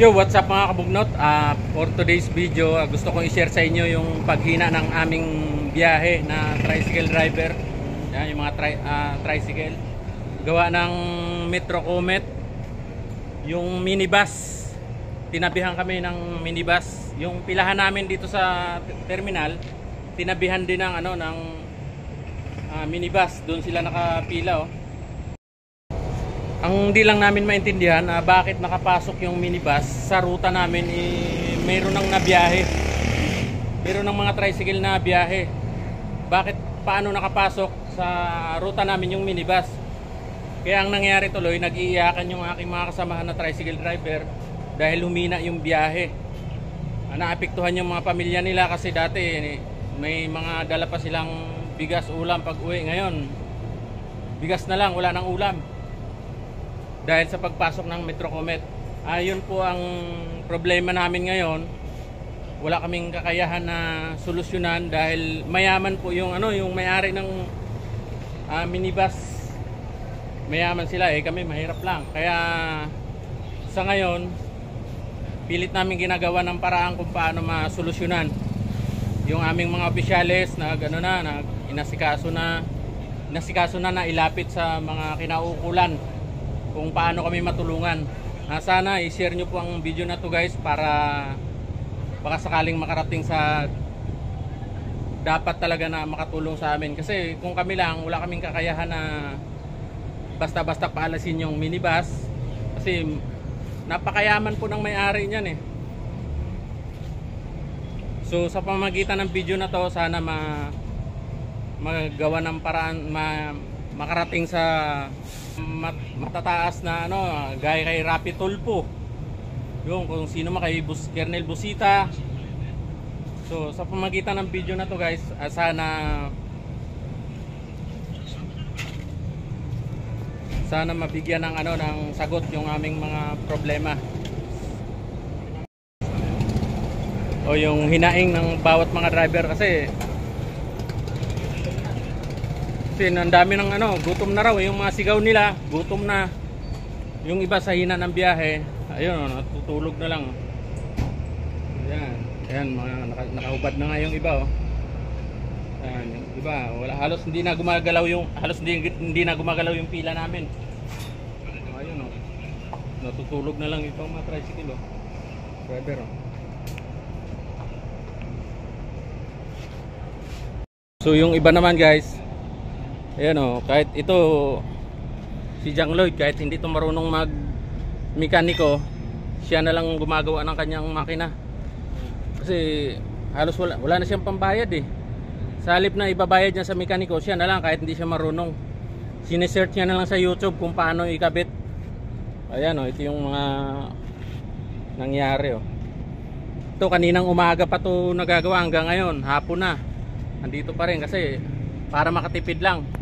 Yo, what's up mga kabugnot? For today's video, gusto kong i-share sa inyo yung paghina ng aming biyahe na tricycle driver. Yan, yung mga tricycle. Gawa ng Metro Comet. Yung minibus. Tinabihan kami ng minibus. Yung pilahan namin dito sa terminal, tinabihan din ng minibus. Doon sila nakapila, oh. Ang di lang namin maintindihan bakit nakapasok yung minibus sa ruta namin, mayroon ng nabiyahe. Mayroon ng mga tricycle na biyahe. Paano nakapasok sa ruta namin yung minibus? Kaya ang nangyari tuloy, nag-iiyakan yung aking mga kasamahan na tricycle driver dahil humina yung biyahe. Naapektuhan yung mga pamilya nila kasi dati may mga dala pa silang bigas, ulam pag uwi. Ngayon, bigas na lang, wala nang ulam. Dahil sa pagpasok ng Metro Comet. Yun po ang problema namin ngayon. Wala kaming kakayahan na solusyonan dahil mayaman po yung yung may-ari ng minibus. Mayaman sila, kami mahirap lang. Kaya sa ngayon, pilit namin ginagawa ng paraan kung paano masolusyonan. Yung aming mga opisyales inasikaso na ilapit sa mga kinaukulan kung paano kami matulungan. Sana i-share nyo po ang video na to, guys, para baka sakaling makarating sa dapat talaga na makatulong sa amin. Kasi kung kami lang, wala kaming kakayahan na basta-basta paalasin yung minibus. Kasi napakayaman po ng may-ari niyan, So sa pamamagitan ng video na to, sana magawa ng paraan makarating sa matataas na gaya kay Rapi Tulfo, yung kung sino kay Kernel Busita. So sa pamamagitan ng video na to, guys, sana mabigyan ng sagot yung aming mga problema o yung hinaing ng bawat mga driver. Kasi ang dami ng gutom na raw, yung mga sigaw nila, gutom na. Yung iba sa hina ng biyahe, ayun, natutulog na lang. Ayan, nakahubad na nga yung iba, Ayan, yung iba, halos hindi na gumagalaw yung pila namin. Ayun, natutulog na lang itong mga tricycle, driver, So yung iba naman, guys, ayan, kahit ito si Jang Lloyd, kahit hindi ito marunong mag mekaniko, siya na lang gumagawa ng kanyang makina. Kasi halos wala na siyang pambayad, Sa halip na ibabayad niya sa mekaniko, siya na lang, kahit hindi siya marunong, sinesearch niya na lang sa YouTube kung paano ikabit. Ayan, ito yung mga nangyari, Ito kaninang umaga pa to nagagawa, hanggang ngayon hapon na andito pa rin kasi para makatipid lang.